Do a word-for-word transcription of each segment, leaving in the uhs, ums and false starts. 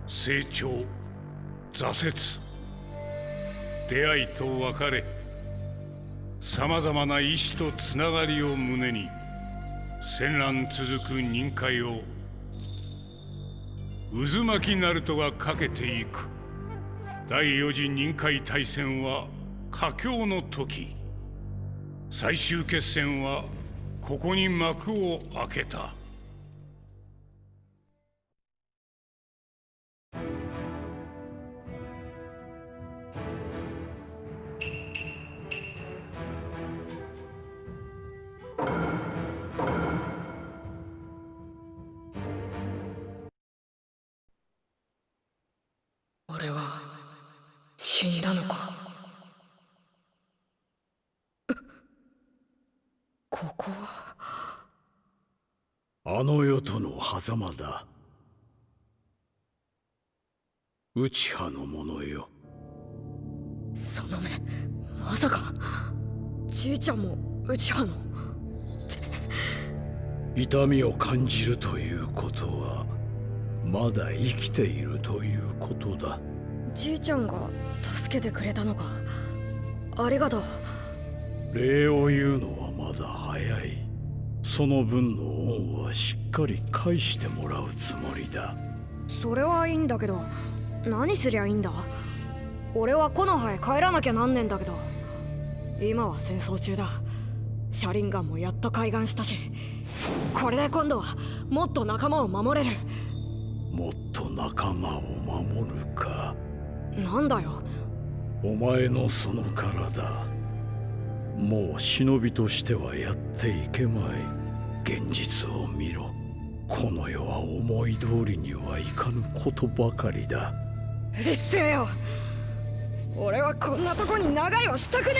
成長、挫折、出会いと別れ、さまざまな意志とつながりを胸に戦乱続く忍界を渦巻きナルトが駆けていく。第四次忍界大戦は佳境の時、最終決戦はここに幕を開けた。 俺は死んだのか。ここはあの世との狭間だ。内派の者よ。 その目、まさかじいちゃんも内派の。 痛みを感じるということはまだ生きているということだ。 じいちゃんが助けてくれたのか。ありがとう。 礼を言うのはまだ早い。その分の恩はしっかり返してもらうつもりだ。 それはいいんだけど、何すりゃいいんだ。俺は木の葉へ帰らなきゃなんねんだけど。今は戦争中だ。車輪ガンもやっと開眼したし、これで今度はもっと仲間を守れる。 もっと仲間を守るか。 なんだよ。 お前のその体、もう忍びとしてはやっていけまい。現実を見ろ。この世は思い通りにはいかぬことばかりだ。 うるせえよ。俺はこんなとこに長居をしたくね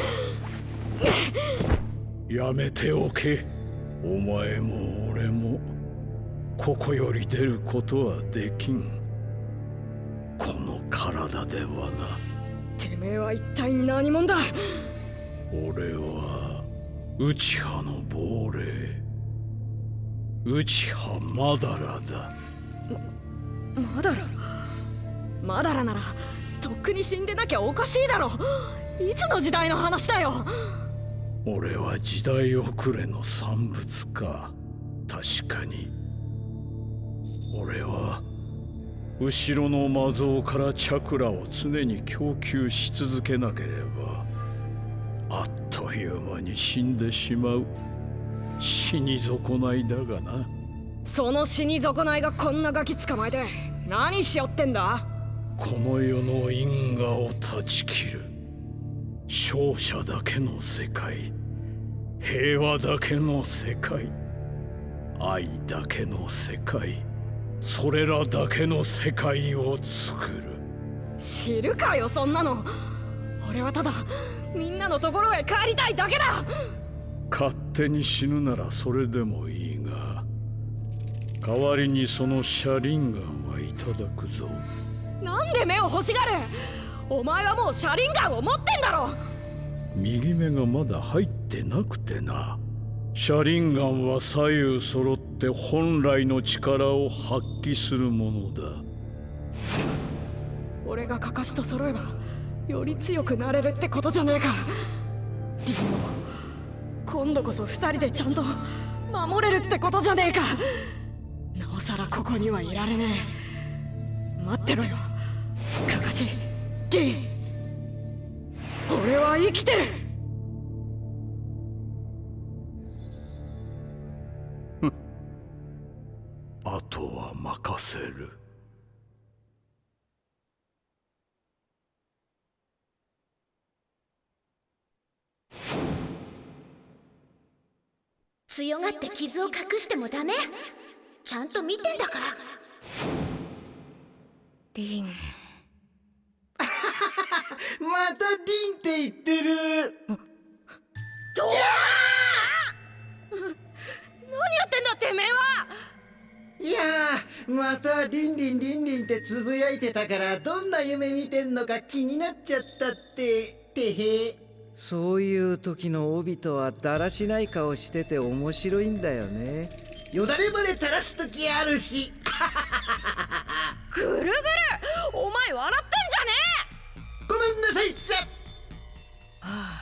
えんだ。やめておけ。お前も俺もここより出ることはできん。この体ではな。 てめえは一体何者だ。 俺は内派の亡霊、内派マダラだ。 ま、マダラマダラならとっくに死んでなきゃおかしいだろ。いつの時代の話だよ。 俺は時代遅れの産物か。確かに俺は後ろの魔像からチャクラを常に供給し続けなければあっという間に死んでしまう死に損ないだがな。 その死に損ないがこんなガキ捕まえて何しよってんだ。 この世の因果を断ち切る勝者だけの世界、平和だけの世界、愛だけの世界、それらだけの世界を作る。 知るかよそんなの。俺はただみんなのところへ帰りたいだけだ。 勝手に死ぬならそれでもいいが、代わりにその車輪ガンはいただくぞ。 なんで目を欲しがる。お前はもう車輪ガンを持ってんだろ。 右目がまだ入ってなくてな。車輪ガンは左右揃って本来の力を発揮するものだ。 俺がカカシと揃えばより強くなれるってことじゃねえか。リンも今度こそ二人でちゃんと守れるってことじゃねえか。なおさらここにはいられねえ。待ってろよカカシ、リン。俺は生きてる。 あとは任せる。 強がって傷を隠してもダメ。ちゃんと見てんだから。 リンまたリンって言ってる。 どう何やってんだてめえは。 いやー、またリンリンリンリンってつぶやいてたからどんな夢見てんのか気になっちゃったっててへ。そういう時の帯とはだらしない顔してて面白いんだよね。よだれまで垂らす時あるし。 ぐるぐる、お前笑ってんじゃねえ。ごめんなさいっす。はあ、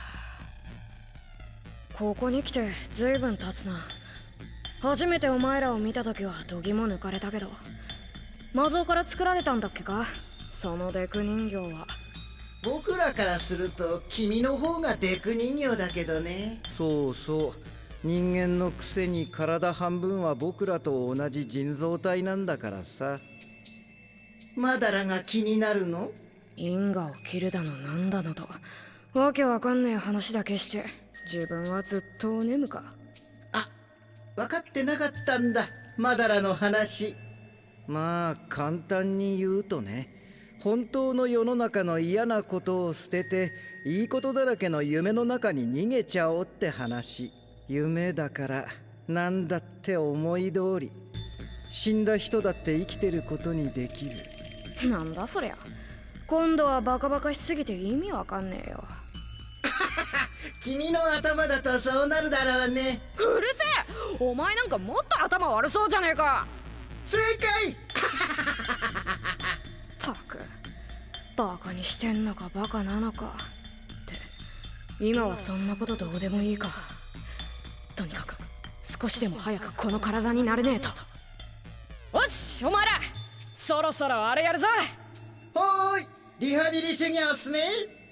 ここに来てずいぶん経つな。初めてお前らを見た時は度肝抜かれたけど、魔像から作られたんだっけか、そのデク人形は。 僕らからすると君の方がデク人形だけどね。そうそう、人間のくせに体半分は僕らと同じ人造体なんだからさ。マダラが気になるの？ 因果を切るだのなんだのとわけわかんねえ話だけして、自分はずっとお眠か。 あ、分かってなかったんだ、マダラの話。まあ簡単に言うとね、本当の世の中の嫌なことを捨てていいことだらけの夢の中に逃げちゃおうって話。夢だからなんだって思い通り、死んだ人だって生きてることにできる。 なんだそりゃ、今度はバカバカしすぎて意味わかんねえよ。 君の頭だとそうなるだろうね。 うるせえ、お前なんかもっと頭悪そうじゃねえか。 正解。 たく、バカにしてんのかバカなのかって、今はそんなことどうでもいいか。とにかく少しでも早くこの体になれねえと。よし、お前らそろそろあれやるぞ。 ほーい、リハビリ修行っすね。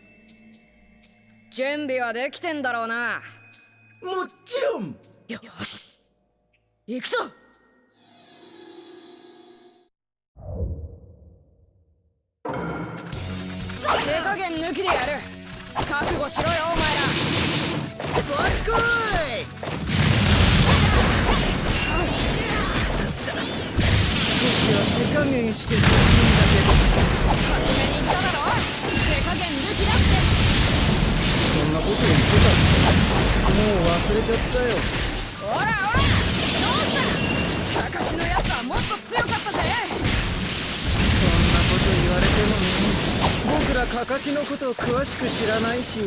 準備はできてんだろうな。 もちろん。 よし、行くぞ。手加減抜きでやる。覚悟しろよお前ら。 こっち来い。少しは手加減してほしいんだけど。 初めに言っただろ、手加減抜きだって。 そんなこと言ってたっけ？もう忘れちゃったよ。 おらおら、どうした？かかしのやつはもっと強かったぜ。 そんなこと言われてもね、僕らかかしのこと詳しく知らないし。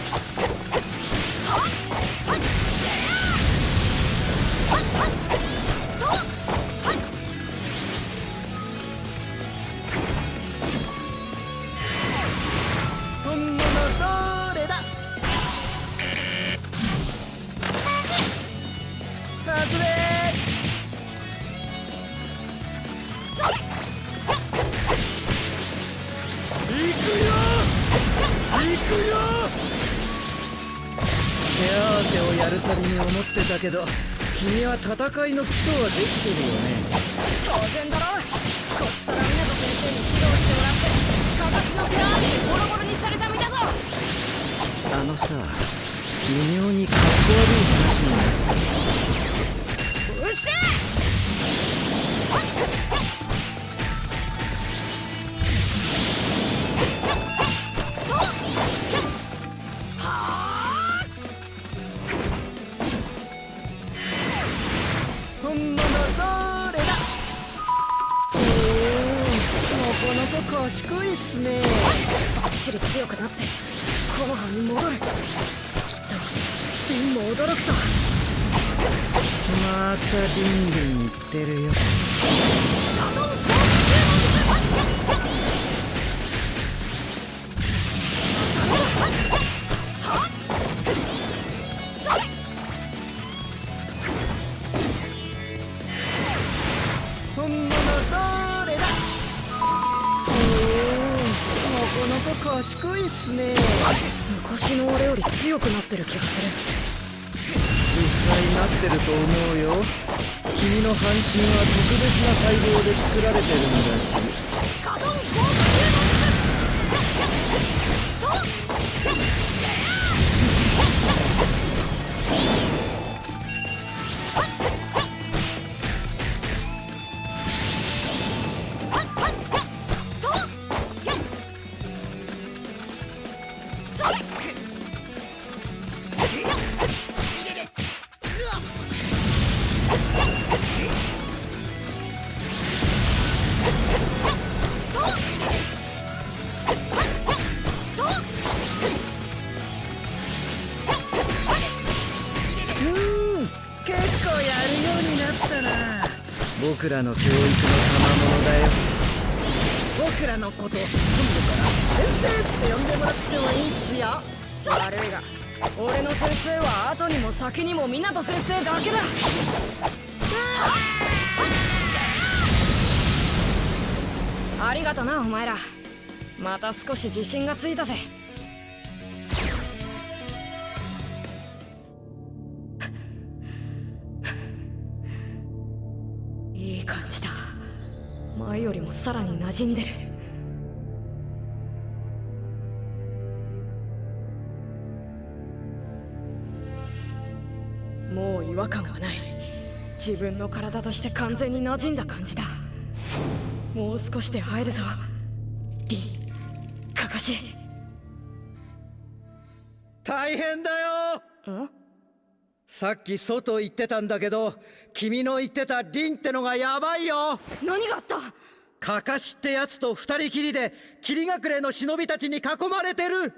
本物どれだ？外れ。行くよ行くよ。手合わせをやるたびに思ってたけど、君は戦いの基礎はできてるよね。 当然だろ、こちとら湊先生に指導してもらってかかしの手合わせにボロボロにされた身だぞ。 あのさ、微妙にかっこ悪い話になってる。 うっせえ。 本物どれだ？おお、なかなか賢いっすね。 バッチリ強くなってこの葉に戻る。きっとリンも驚くぞ。 またリンリン言ってるよ。本物どれだ？おお、なかなか賢いっすね。 昔の俺より強くなってる気がする。 実際なってると思うよ。君の半身は特別な細胞で作られてるんだし。 カドン高僕らの教育の賜物だよ。 僕らのこと今度から先生って呼んでもらってもいいっすよ。 悪いが俺の先生は後にも先にも湊先生だけだ。ありがとなお前ら。また少し自信がついたぜ。いい感じだ。前よりもさらに馴染んでる。もう違和感はない。自分の体として完全に馴染んだ感じだ。もう少しで会えるぞリン、カカシ。 大変だよ。 ん？ さっき外行ってたんだけど、君の言ってたリンってのがヤバいよ。 何があった？ カカシってやつと二人きりで霧隠れの忍びたちに囲まれてる。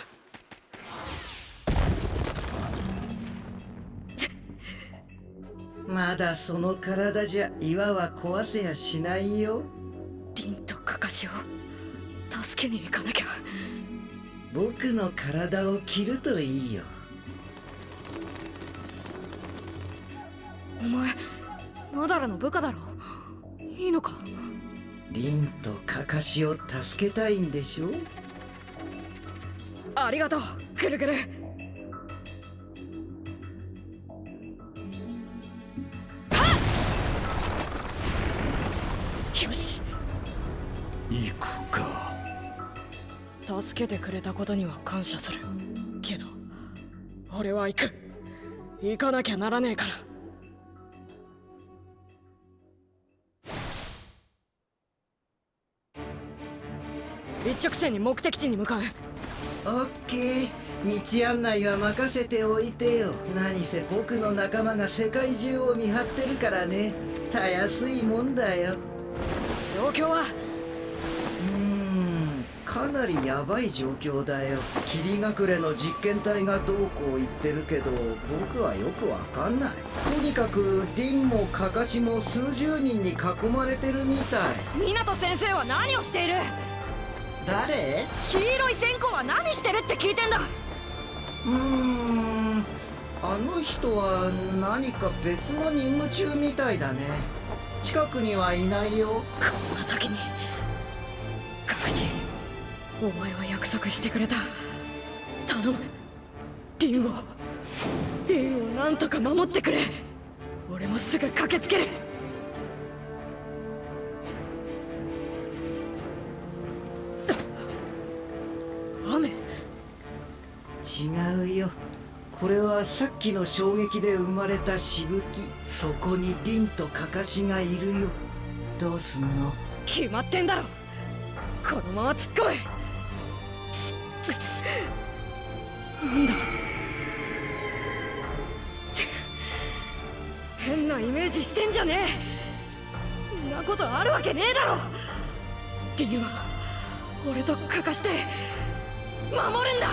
まだその体じゃ岩は壊せやしないよ。 リンとカカシを助けに行かなきゃ。 僕の体を切るといいよ。 お前マダラの部下だろ。いいのか？ リンとカカシを助けたいんでしょ。 ありがとうぐるぐる。よし行くか。 助けてくれたことには感謝するけど、俺は行く。行かなきゃならねえから。一直線に目的地に向かう。 オッケー、道案内は任せておいてよ。何せ僕の仲間が世界中を見張ってるからね。たやすいもんだよ。 状況は？ うーん、かなりヤバい状況だよ。霧隠れの実験体がどうこう言ってるけど、僕はよくわかんない。とにかくリンもカカシも数十人に囲まれてるみたい。 湊先生は何をしている？ 誰？ 黄色い線香は何してるって聞いてんだ。 うーん、あの人は何か別の任務中みたいだね。近くにはいないよ。 こんな時にカカシ、お前は約束してくれた。頼む、リンをリンをなんとか守ってくれ。俺もすぐ駆けつける。雨？ 違うよ。これはさっきの衝撃で生まれたしぶき。そこにリンとカカシがいるよ。どうすんの？ 決まってんだろ。このまま突っ込め。なんだ？変なイメージしてんじゃねえ。んなことあるわけねえだろ。リンは俺とカカシで守るんだ。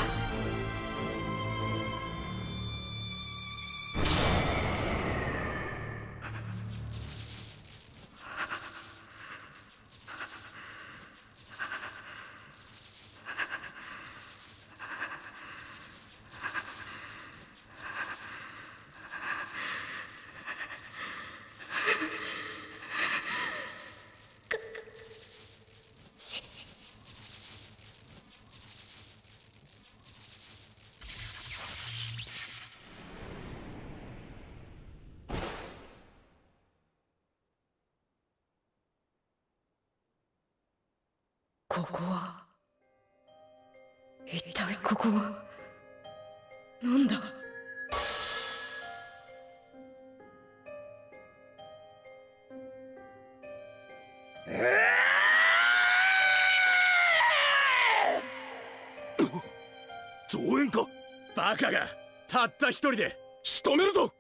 ここは一体ここはなんだ？ 増援か？バカがたった一人で仕留めるぞ。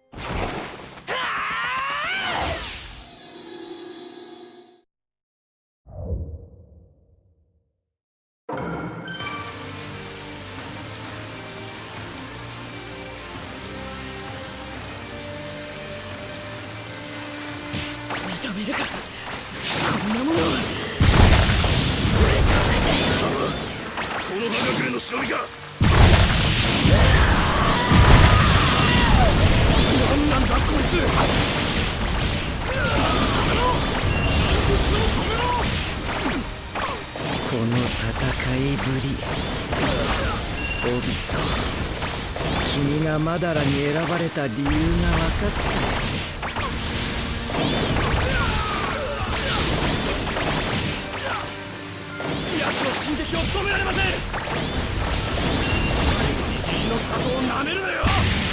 認めるかこんなもの。 の忍びか。何なんだこいつ。 この戦いぶり、オビト、君がマダラに選ばれた理由が分かった。 奴の進撃を止められません。シギリの里をなめるなよ。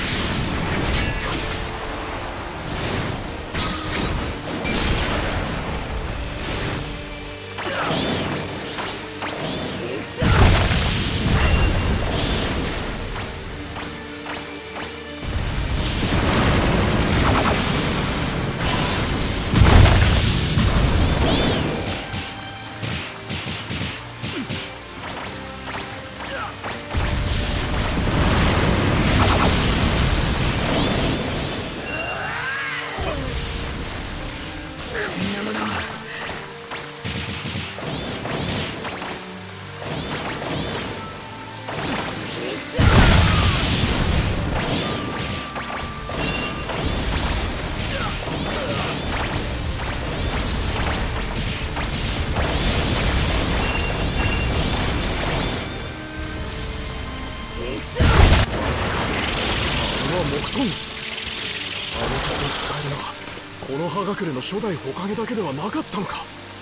この葉隠れの初代火影だけではなかったのか。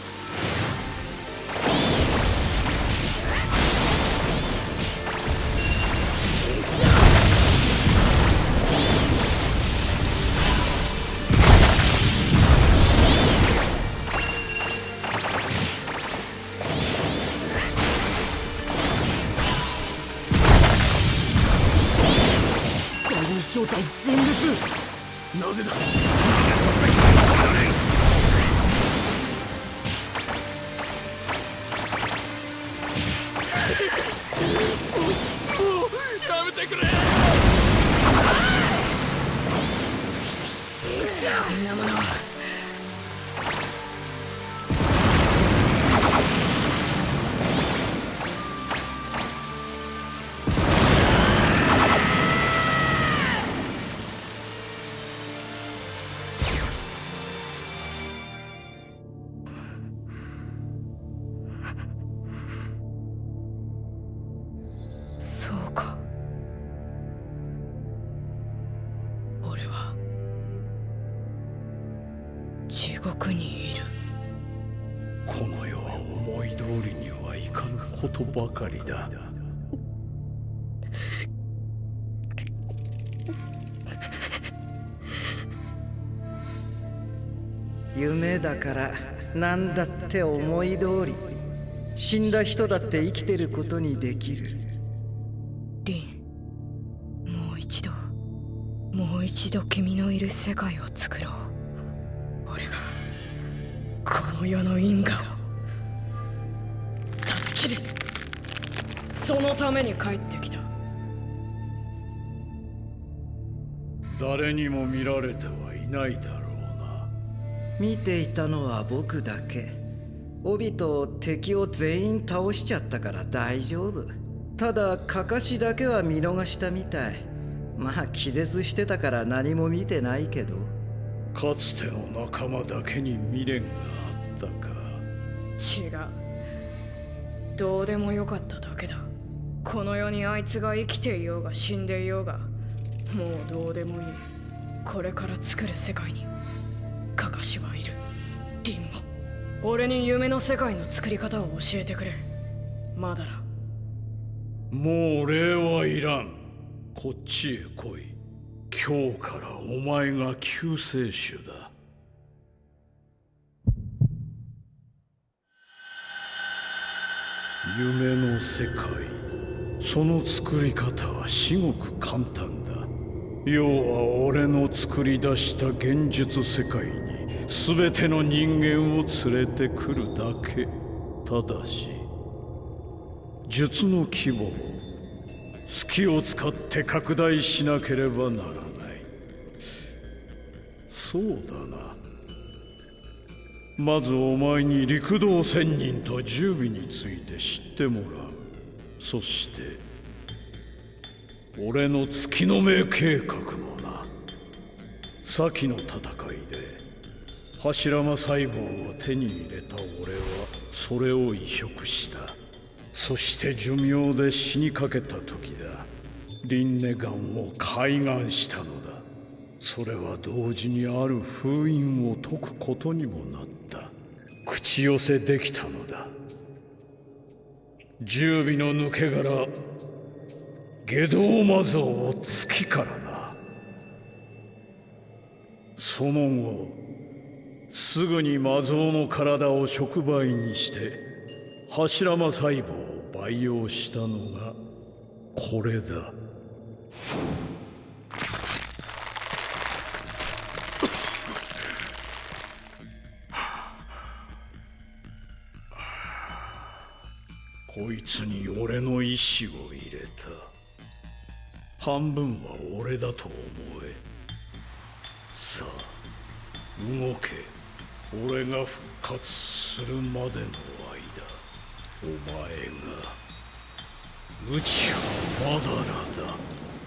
第二正体全滅。なぜだ。 やめてくれ。 そんなものそうか。俺は地獄にいる。 この世は思い通りにはいかぬことばかりだ。 夢だから何だって思い通り。死んだ人だって生きてることにできる。 リン、もう一度もう一度君のいる世界を作ろう。俺がこの世の因果を断ち切る。そのために帰ってきた。 誰にも見られてはいないだろうな。 見ていたのは僕だけ。オビと敵を全員倒しちゃったから大丈夫。ただカカシだけは見逃したみたい。まあ気絶してたから何も見てないけど。 かつての仲間だけに未練があったか。 違う。どうでもよかっただけだ。この世にあいつが生きていようが死んでいようがもうどうでもいい。これから作る世界にカカシはいる。リンも俺に夢の世界の作り方を教えてくれ。マダラ。 もう礼はいらん。こっちへ来い。今日からお前が救世主だ。夢の世界、その作り方は至極簡単だ。要は俺の作り出した現実世界に全ての人間を連れてくるだけ。ただし術の規模を月を使って拡大しなければならない。そうだな。まずお前に陸道仙人と十尾について知ってもらう。 そして俺の月の目計画もな。先の戦いで柱間細胞を手に入れた俺はそれを移植した。そして寿命で死にかけた時だ、リンネガンを開眼したのだ。それは同時にある封印を解くことにもなった。口寄せできたのだ。十尾の抜け殻下道魔像を月からな。その後すぐに魔像の体を触媒にして柱間細胞を培養したのがこれだ。こいつに俺の意志を入れた。半分は俺だと思え。さあ動け。俺が復活するまでの間、お前が宇宙まだらだ。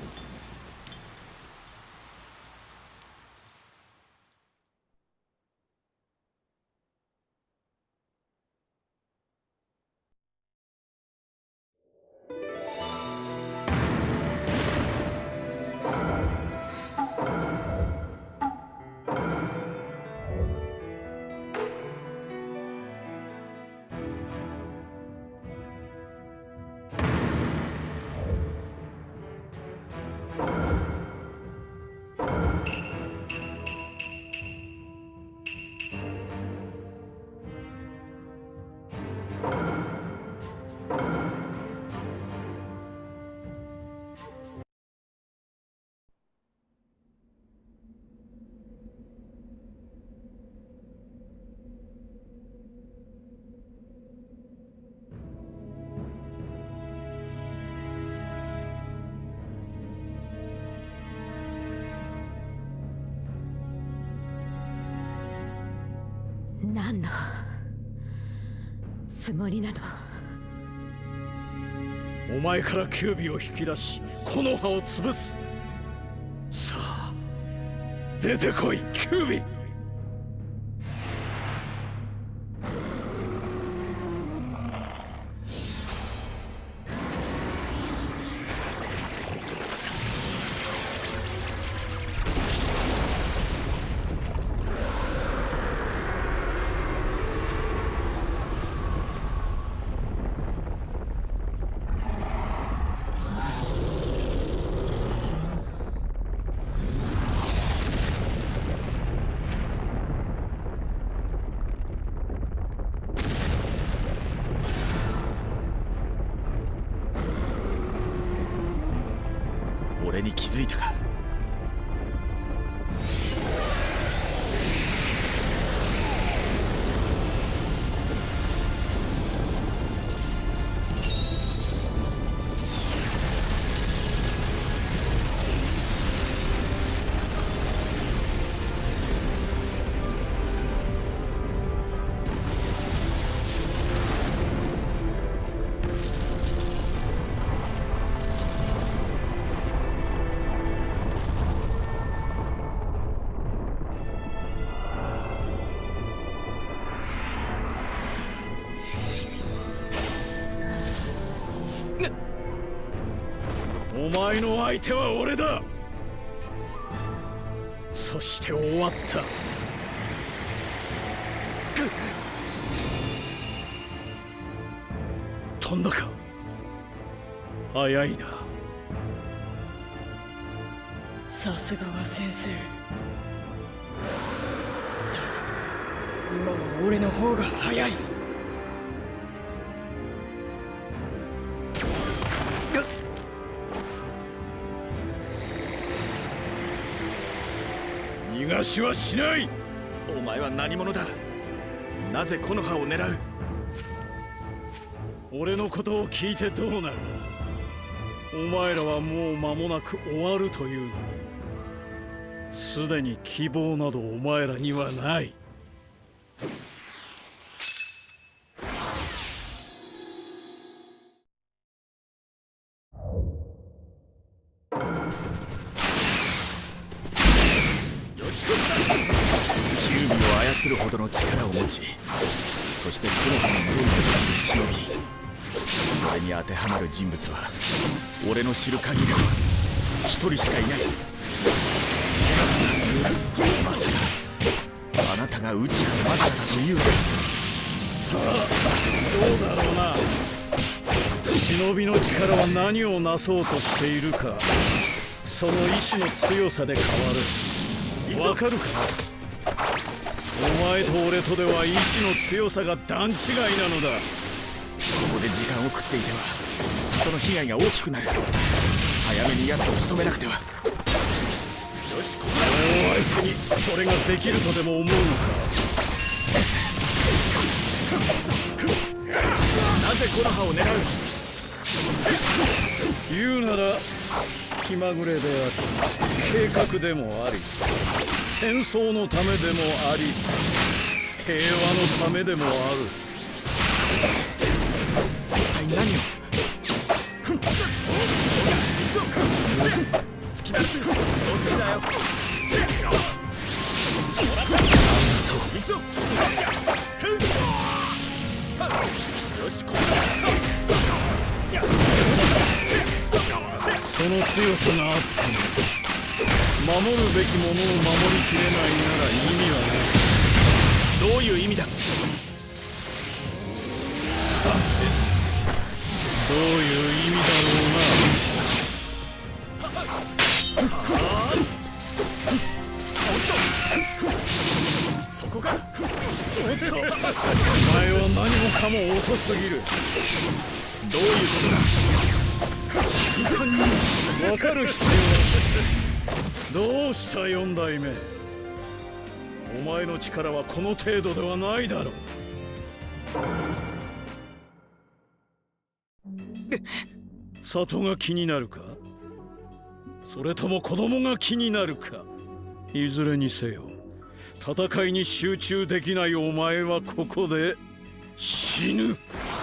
何のつもりなの？ お前からキュービを引き出し木の葉を潰す。さあ出てこいキュービ。 俺に気づいたか。 お前の相手は俺だ。そして終わった。飛んだか。早いな。 さすがは先生だ。今は俺の方が早い。 逃がしはしない。 お前は何者だ。なぜ木の葉を狙う。 俺のことを聞いてどうなる。お前らはもう間もなく終わるというのに、すでに希望などお前らにはない。 の力を持ち、そして木の葉の無理を忍び、それに当てはまる人物は俺の知る限りでは一人しかいない。まさかあなたが内葉マサだというのか。 さあどうだろうな。忍びの力は何をなそうとしているか、その意志の強さで変わる。わかるか。お前と俺とでは意志の強さが段違いなのだ。 ここで時間を食っていては里の被害が大きくなる。早めに奴を仕留めなくては。よし、こ俺を相手にそれができるとでも思うのか。 なぜこの葉を狙う。 言うなら気まぐれであり、計画でもあり、戦争のためでもあり、平和のためでもある。 一体何を。好きだ。どっちだよ。行くぞ。よし、これだ。 その強さがあっても守るべきものを守りきれないなら意味はない。 どういう意味だ。 どういう意味だろうな。そこか。 お前は何もかも遅すぎる。 どういうことだ。 分かる必要は。どうした四代目。お前の力はこの程度ではないだろう。里が気になるか、それとも子供が気になるか。いずれにせよ戦いに集中できないお前はここで死ぬ。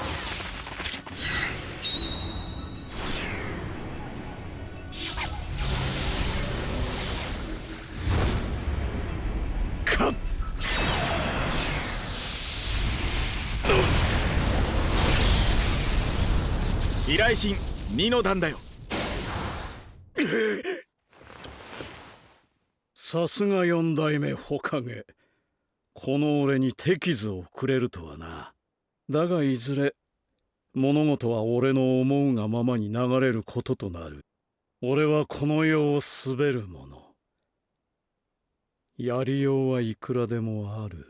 依頼人二の段だよ。 さすが四代目火影。この俺に手傷をくれるとはな。だがいずれ物事は俺の思うがままに流れることとなる。俺はこの世を滑るもの。やりようはいくらでもある。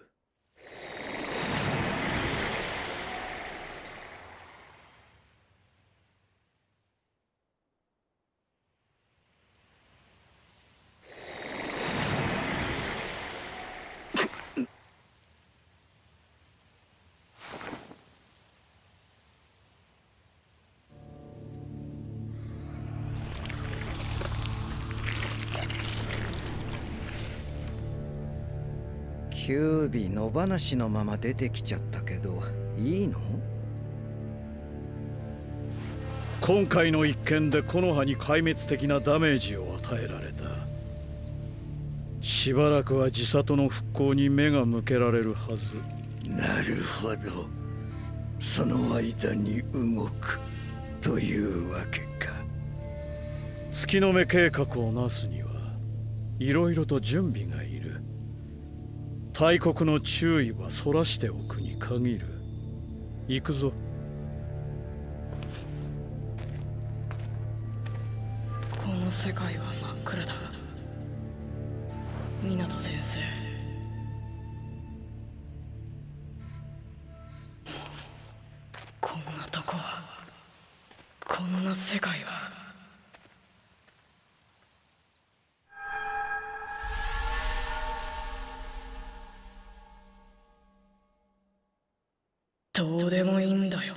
キュービ野放しのまま出てきちゃったけどいいの？ 今回の一件で木の葉に壊滅的なダメージを与えられた。しばらくは地里の復興に目が向けられるはず。 なるほど、その間に動くというわけか。 月の目計画をなすにはいろいろと準備がいる。大国の注意はそらしておくに限る。行くぞ。 この世界は真っ暗だ。湊先生、こんなとこ、こんな世界は。どうでもいいんだよ。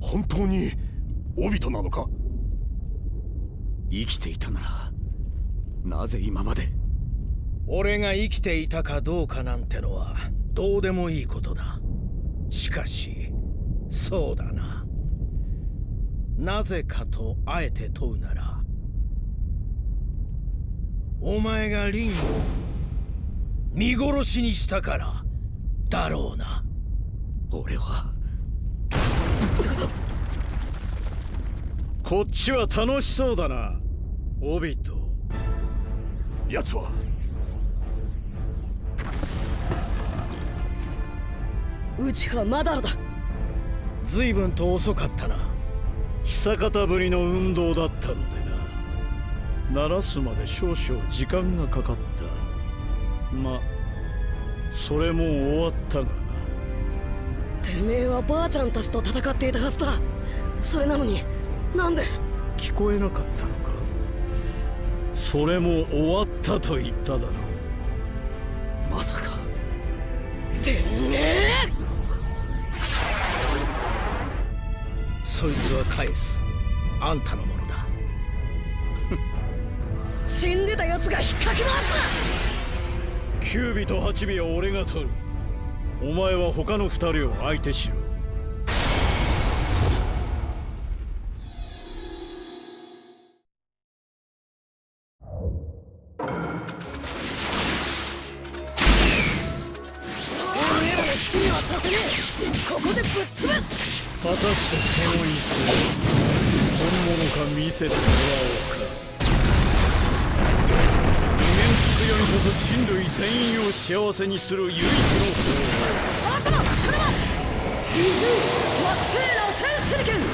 本当にオビトなのか？ 生きていたならなぜ今まで。 俺が生きていたかどうかなんてのはどうでもいいことだ。しかしそうだな。なぜかとあえて問うなら、お前がリンを見殺しにしたからだろうな。 俺はこっちは楽しそうだな、オビト。 奴はうちはまだらだ。 随分と遅かったな。 久方ぶりの運動だったのでな。鳴らすまで少々時間がかかった。ま、それも終わったがな。 てめえはばあちゃんたちと戦っていたはずだ。それなのになんで。 聞こえなかったのか？それも終わったと言っただろう。 まさか。 てめえ！ そいつは返す。あんたのものだ。 死んでた奴が引っかき回す。きゅう尾とはち尾は俺が取る。お前は他の二人を相手しろ。 ここでぶっ潰す。 果たしてその椅子本物か見せてもらおうか。無限つくよにこそ人類全員を幸せにする唯一の方法。 様、これは二重惑星螺旋手裏剣。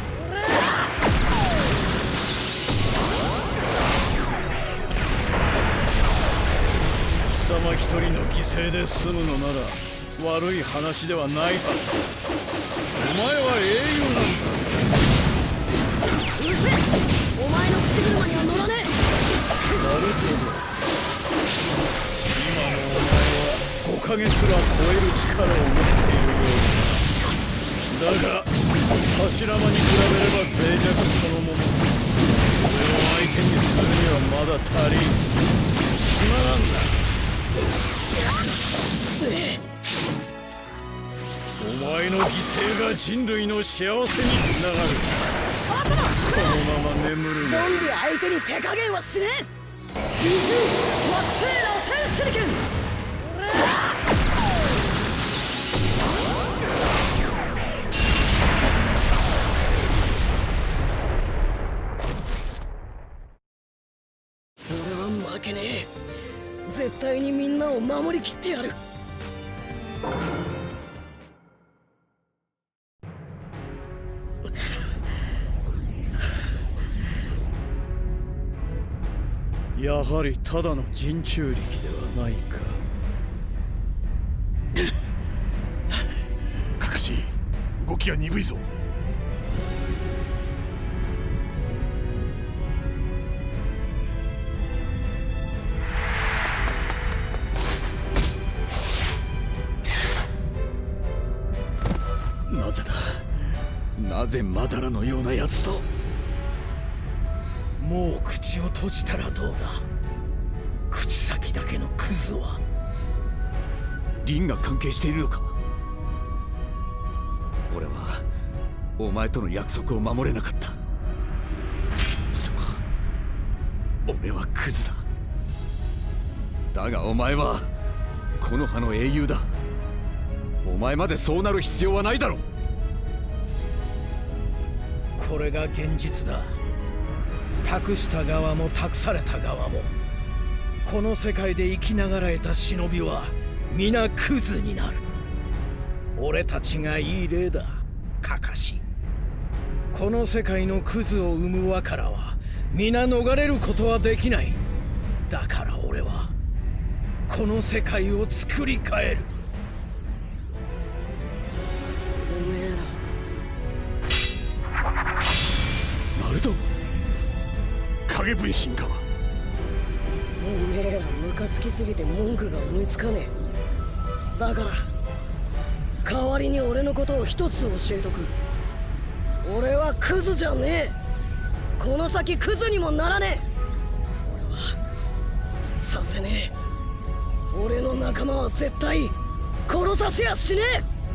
貴様一人の犠牲で済むのなら悪い話ではないはず。お前は英雄なんだ。 うるせえ、お前の口車には乗らねえ。 なるほど。今のお前は木陰すら超える力を持っているようだ。だが柱間に比べれば脆弱そのもの。それを相手にするにはまだ足りん。すまなんだ。 つえ。 お前の犠牲が人類の幸せにつながる。このまま眠るゾンビ相手に手加減はしねえ。二重惑星螺旋手裏剣。俺は負けねえ。絶対にみんなを守りきってやる。 やはりただの人中力ではないか。 カカシ、動きが鈍いぞ。 なぜだ。なぜマダラのようなやつと。 もう口を閉じたらどうだ。口先だけのクズは。 リンが関係しているのか。俺はお前との約束を守れなかった。そう、俺はクズだ。だがお前は木の葉の英雄だ。お前までそうなる必要はないだろう。 これが現実だ。託した側も託された側も、この世界で生きながらえた忍びは皆クズになる。俺たちがいい例だ、カカシ。この世界のクズを生む輪からは皆逃れることはできない。だから俺はこの世界を作り変える。 おめえらナルト、 影分身か。 おめえらムカつきすぎて文句が思いつかねえ。だから代わりに俺のことを一つ教えとく。 俺はクズじゃねえ。この先クズにもならねえ。俺はさせねえ。俺の仲間は絶対殺させやしね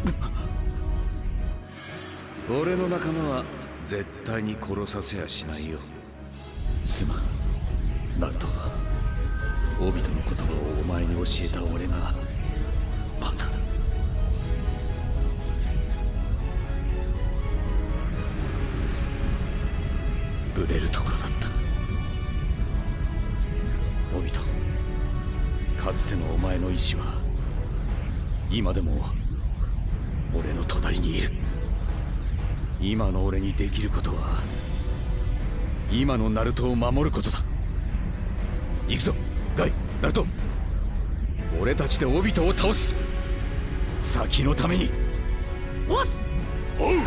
え。俺の仲間は絶対に殺させやしないよ。すまんナルト。オビトの言葉をお前に教えた俺がバカだ。ブレるところだった。オビト、かつてのお前の意志は今でも俺の隣にいる。今の俺にできることは今のナルトを守ることだ。行くぞガイ、ナルト。俺たちでオビトを倒す。先のために。 おっす。 おう。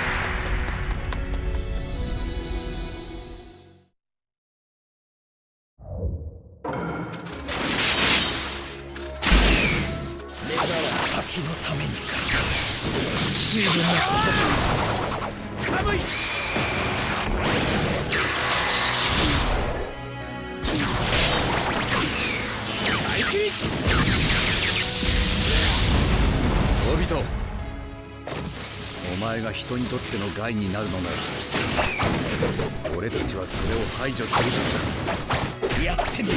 先のためにか。随分なことだ。寒い。 オビト、お前が人にとっての害になるのなら俺たちはそれを排除するからだ。 やってみる。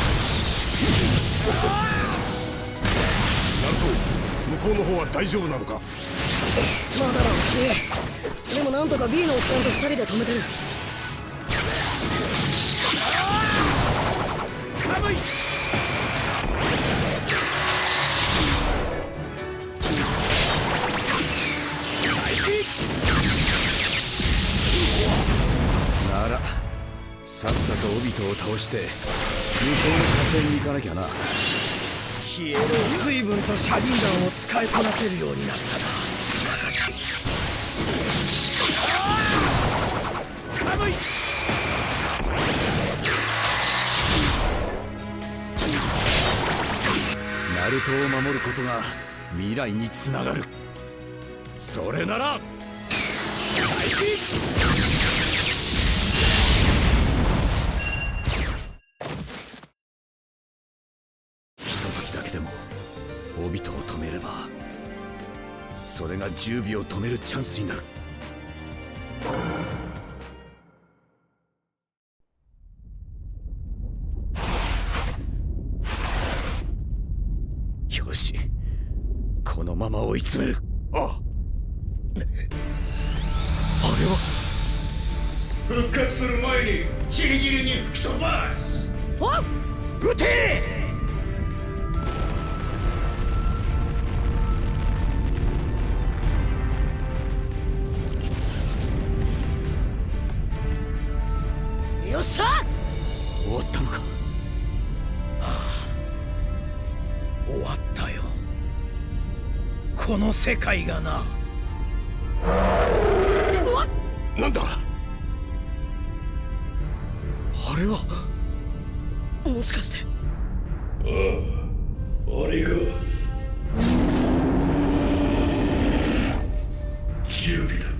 ナルト、向こうの方は大丈夫なのか。 まだだうち。でもなんとか B のおっちゃんとふたりで止めてる。 寒い。 ならさっさとオビトを倒して向こうの火星に行かなきゃな。 ヒエロー随分と車輪弾を使いこなせるようになったな。しかし寒い。 ナルトを守ることが未来につながる。それならオビトを止めればそれがじゅうびょう止めるチャンスになる。よし、このまま追い詰める。 ああ、 あれは復活する前にチリチリに吹き飛ばす。 おっ、 撃て。 よっしゃ。 終わったのか。 ああ、終わったよ。この世界がな。 うわっ、 なんだあれは。 もしかして。 ああ、俺が準備だ。